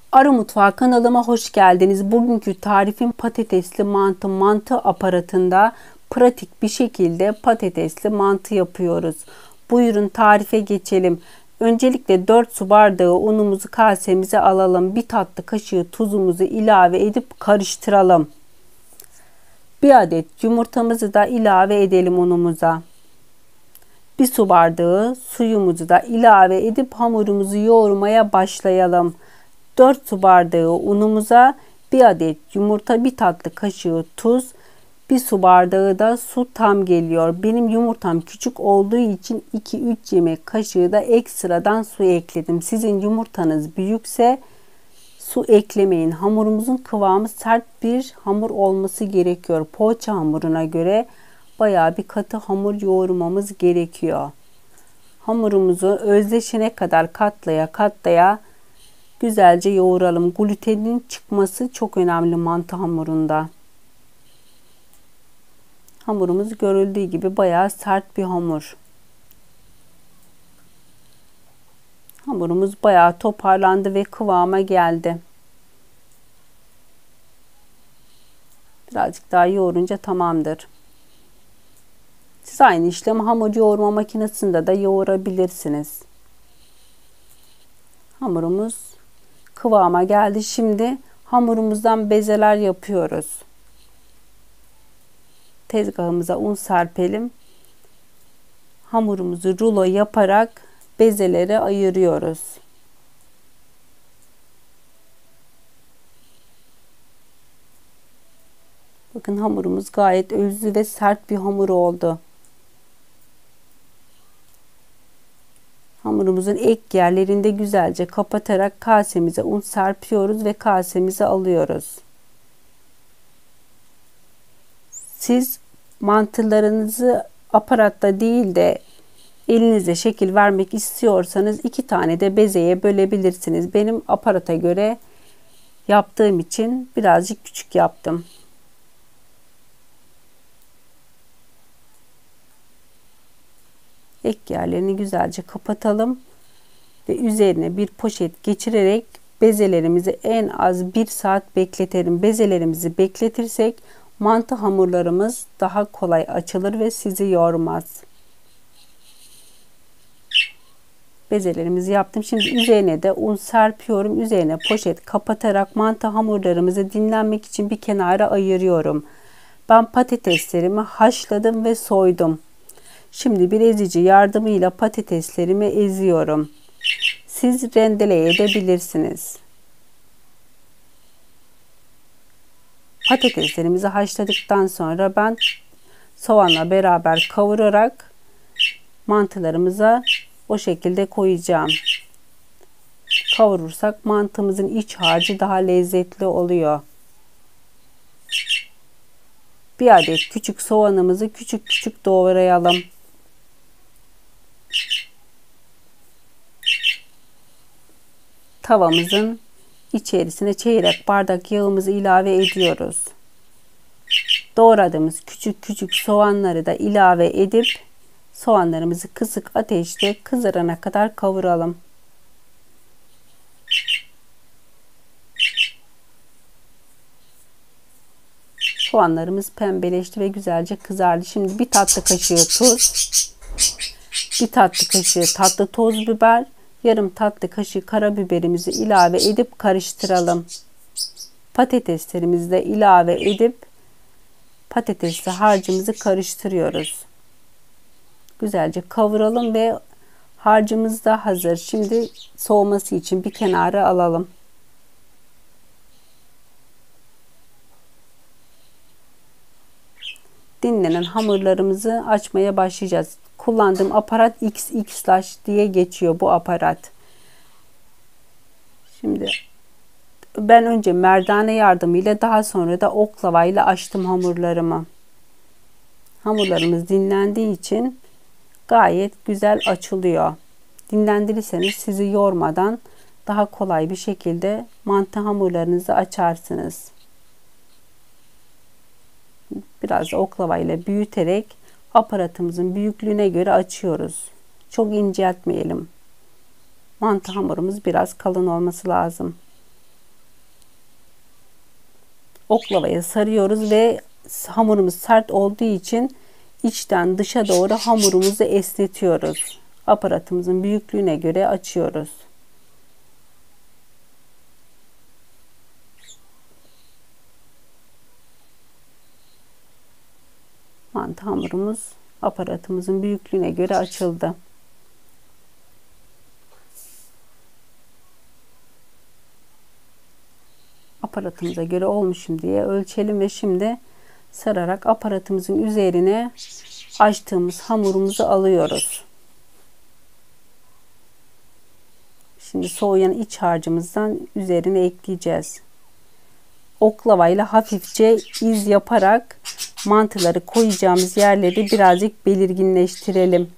Arı Mutfağı kanalıma hoş geldiniz. Bugünkü tarifim patatesli mantı aparatında pratik bir şekilde patatesli mantı yapıyoruz. Buyurun tarife geçelim. Öncelikle 4 su bardağı unumuzu kasemize alalım. 1 tatlı kaşığı tuzumuzu ilave edip karıştıralım. 1 adet yumurtamızı da ilave edelim unumuza. 1 su bardağı suyumuzu da ilave edip hamurumuzu yoğurmaya başlayalım. 4 su bardağı unumuza 1 adet yumurta, 1 tatlı kaşığı tuz, 1 su bardağı da su tam geliyor. Benim yumurtam küçük olduğu için 2-3 yemek kaşığı da ekstradan su ekledim. Sizin yumurtanız büyükse su eklemeyin. Hamurumuzun kıvamı sert bir hamur olması gerekiyor. Poğaça hamuruna göre bayağı bir katı hamur yoğurmamız gerekiyor. Hamurumuzu özleşene kadar katlaya güzelce yoğuralım. Glutenin çıkması çok önemli mantı hamurunda. Hamurumuz görüldüğü gibi bayağı sert bir hamur. Hamurumuz bayağı toparlandı ve kıvama geldi. Birazcık daha yoğurunca tamamdır. Siz aynı işlemi hamur yoğurma makinesinde de yoğurabilirsiniz. Hamurumuz kıvama geldi. Şimdi hamurumuzdan bezeler yapıyoruz. Tezgahımıza un serpelim. Hamurumuzu rulo yaparak bezelere ayırıyoruz. Bakın hamurumuz gayet özlü ve sert bir hamur oldu. Hamurumuzun ek yerlerinde güzelce kapatarak kasemize un serpiyoruz ve kasemize alıyoruz. Siz mantılarınızı aparatta değil de elinizle şekil vermek istiyorsanız 2 tane de bezeye bölebilirsiniz. Benim aparata göre yaptığım için birazcık küçük yaptım. Ek yerlerini güzelce kapatalım ve üzerine bir poşet geçirerek bezelerimizi en az 1 saat bekletelim. Bezelerimizi bekletirsek mantı hamurlarımız daha kolay açılır ve sizi yormaz. Bezelerimizi yaptım. Şimdi üzerine de un serpiyorum. Üzerine poşet kapatarak mantı hamurlarımızı dinlenmek için bir kenara ayırıyorum. Ben patateslerimi haşladım ve soydum. Şimdi bir ezici yardımıyla patateslerimi eziyorum. Siz rendeleyebilirsiniz. Patateslerimizi haşladıktan sonra ben soğanla beraber kavurarak mantılarımıza o şekilde koyacağım. Kavurursak mantımızın iç harcı daha lezzetli oluyor. 1 adet küçük soğanımızı küçük küçük doğrayalım. Tavamızın içerisine çeyrek bardak yağımızı ilave ediyoruz. Doğradığımız küçük küçük soğanları da ilave edip soğanlarımızı kısık ateşte kızarana kadar kavuralım. Soğanlarımız pembeleşti ve güzelce kızardı. Şimdi 1 tatlı kaşığı tuz, 1 tatlı kaşığı tatlı toz biber, yarım tatlı kaşığı karabiberimizi ilave edip karıştıralım. Patateslerimizi de ilave edip patatesli harcımızı karıştırıyoruz. Güzelce kavuralım ve harcımız da hazır. Şimdi soğuması için bir kenara alalım. Dinlenen hamurlarımızı açmaya başlayacağız. Kullandığım aparat XXL diye geçiyor bu aparat. Şimdi ben önce merdane yardımıyla daha sonra da oklavayla açtım hamurlarımı. Hamurlarımız dinlendiği için gayet güzel açılıyor. Dinlendirirseniz sizi yormadan daha kolay bir şekilde mantı hamurlarınızı açarsınız. Biraz da oklavayla büyüterek aparatımızın büyüklüğüne göre açıyoruz. Çok inceltmeyelim. Mantı hamurumuz biraz kalın olması lazım. oklavaya sarıyoruz ve hamurumuz sert olduğu için içten dışa doğru hamurumuzu esnetiyoruz. Aparatımızın büyüklüğüne göre açıyoruz. Mantı hamurumuz aparatımızın büyüklüğüne göre açıldı. Aparatımıza göre olmuşum diye ölçelim ve şimdi sararak aparatımızın üzerine açtığımız hamurumuzu alıyoruz. Şimdi soğuyan iç harcımızdan üzerine ekleyeceğiz. Oklavayla hafifçe iz yaparak mantıları koyacağımız yerleri birazcık belirginleştirelim.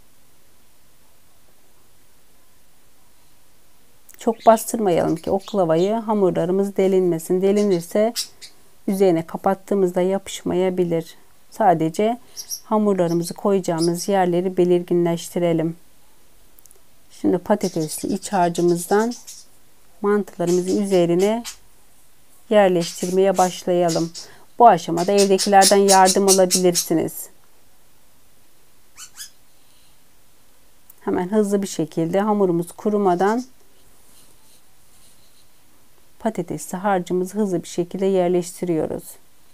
Çok bastırmayalım ki oklavayı hamurlarımız delinmesin. Delinirse üzerine kapattığımızda yapışmayabilir. Sadece hamurlarımızı koyacağımız yerleri belirginleştirelim. Şimdi patatesli iç harcımızdan mantılarımızın üzerine yerleştirmeye başlayalım. Bu aşamada evdekilerden yardım alabilirsiniz. Hemen hızlı bir şekilde hamurumuz kurumadan patatesli harcımızı hızlı bir şekilde yerleştiriyoruz.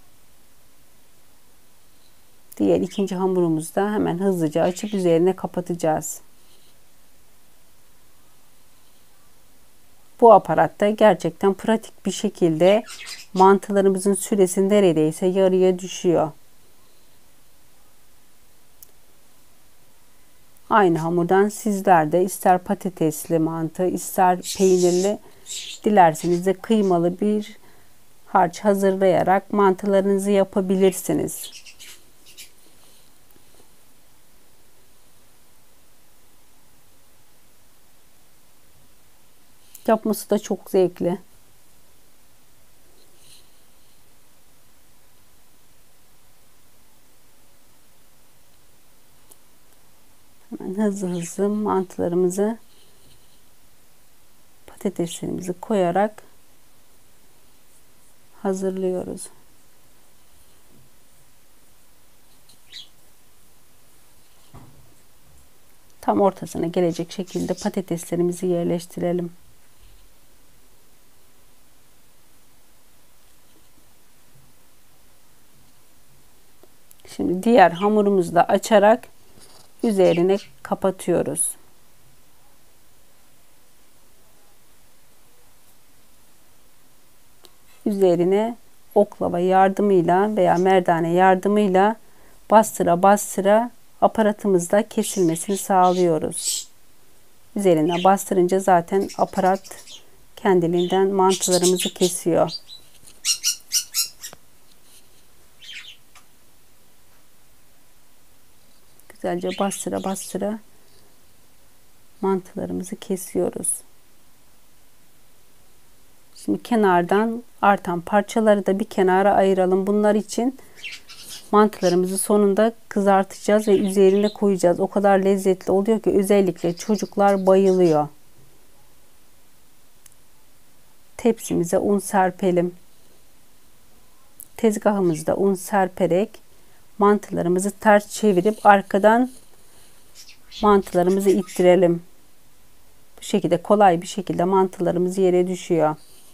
Diğer ikinci hamurumuzu da hemen hızlıca açıp üzerine kapatacağız. Bu aparatta gerçekten pratik bir şekilde mantılarımızın süresi neredeyse yarıya düşüyor. Aynı hamurdan sizler de ister patatesli mantı, ister peynirli, dilerseniz de kıymalı bir harç hazırlayarak mantılarınızı yapabilirsiniz. Yapması da çok zevkli. Hemen hızlı hızlı mantılarımızı, patateslerimizi koyarak hazırlıyoruz. Tam ortasına gelecek şekilde patateslerimizi yerleştirelim. Şimdi diğer hamurumuzu da açarak üzerine kapatıyoruz. Üzerine oklava yardımıyla veya merdane yardımıyla bastıra bastıra aparatımızda kesilmesini sağlıyoruz. Üzerine bastırınca zaten aparat kendiliğinden mantılarımızı kesiyor. Güzelce bastıra bastıra mantılarımızı kesiyoruz. Şimdi kenardan artan parçaları da bir kenara ayıralım. Bunlar için mantılarımızı sonunda kızartacağız ve üzerine koyacağız. O kadar lezzetli oluyor ki özellikle çocuklar bayılıyor. Tepsimize un serpelim. Tezgahımızda un serperek mantılarımızı ters çevirip arkadan mantılarımızı ittirelim. Bu şekilde kolay bir şekilde mantılarımız yere düşüyor.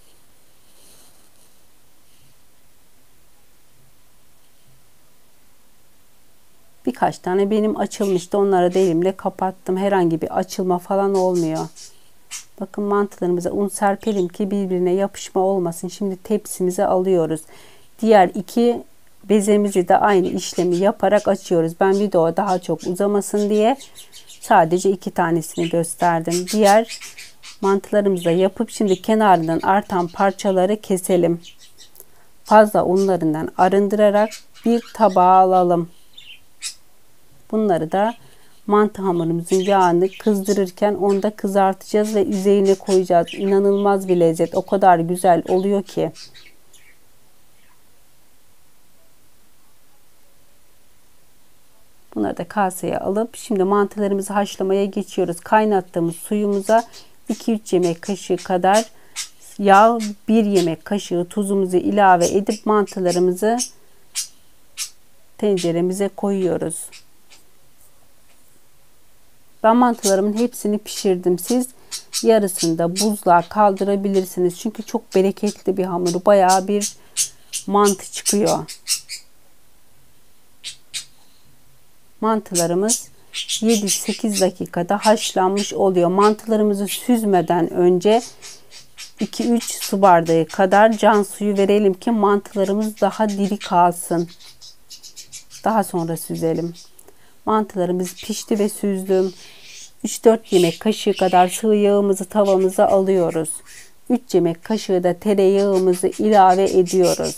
Birkaç tane benim açılmıştı. Onları da elimle kapattım. Herhangi bir açılma falan olmuyor. Bakın mantılarımıza un serpelim ki birbirine yapışma olmasın. Şimdi tepsimize alıyoruz. Diğer iki bezemizi de aynı işlemi yaparak açıyoruz. Ben video daha çok uzamasın diye sadece iki tanesini gösterdim. Diğer mantılarımızı da yapıp şimdi kenarından artan parçaları keselim. Fazla unlarından arındırarak bir tabağa alalım. Bunları da mantı hamurumuzun yağını kızdırırken onda kızartacağız ve üzerine koyacağız. İnanılmaz bir lezzet. O kadar güzel oluyor ki. Bunları da kaseye alıp şimdi mantılarımızı haşlamaya geçiyoruz. Kaynattığımız suyumuza 2-3 yemek kaşığı kadar yağ, 1 yemek kaşığı tuzumuzu ilave edip mantılarımızı tenceremize koyuyoruz. Ben mantılarımın hepsini pişirdim. Siz yarısını da buzluğa kaldırabilirsiniz. Çünkü çok bereketli bir hamur. Bayağı bir mantı çıkıyor. Mantılarımız 7-8 dakikada haşlanmış oluyor. Mantılarımızı süzmeden önce 2-3 su bardağı kadar can suyu verelim ki mantılarımız daha diri kalsın. Daha sonra süzelim. Mantılarımız pişti ve süzdüm. 3-4 yemek kaşığı kadar sıvı yağımızı tavamıza alıyoruz. 3 yemek kaşığı da tereyağımızı ilave ediyoruz.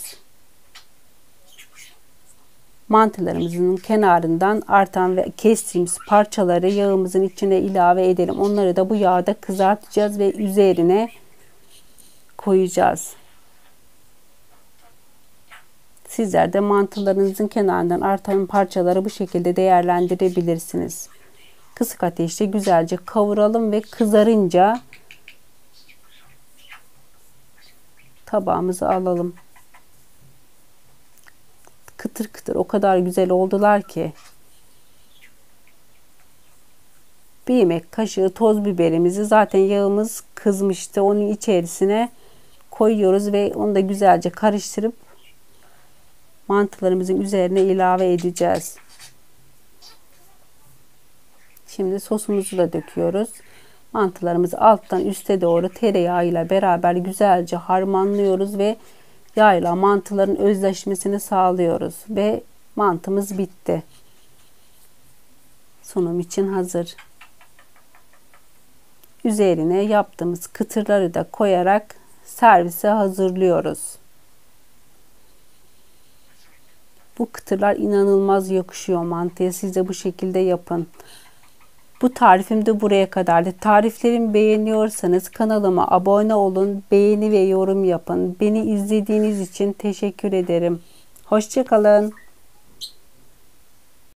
Mantılarımızın kenarından artan ve kestiğimiz parçaları yağımızın içine ilave edelim. Onları da bu yağda kızartacağız ve üzerine koyacağız. Sizler de mantılarınızın kenarından artan parçaları bu şekilde değerlendirebilirsiniz. Kısık ateşte güzelce kavuralım ve kızarınca tabağımıza alalım. Kıtır kıtır o kadar güzel oldular ki. 1 yemek kaşığı toz biberimizi, zaten yağımız kızmıştı, onun içerisine koyuyoruz ve onu da güzelce karıştırıp mantılarımızın üzerine ilave edeceğiz. Şimdi sosumuzu da döküyoruz. Mantılarımızı alttan üste doğru tereyağıyla beraber güzelce harmanlıyoruz ve yağla mantıların özleşmesini sağlıyoruz ve mantımız bitti. Sunum için hazır. Üzerine yaptığımız kıtırları da koyarak servise hazırlıyoruz. Bu kıtırlar inanılmaz yakışıyor mantıya. Siz de bu şekilde yapın. Bu tarifim de buraya kadardı. Tariflerimi beğeniyorsanız kanalıma abone olun, beğeni ve yorum yapın. Beni izlediğiniz için teşekkür ederim. Hoşça kalın.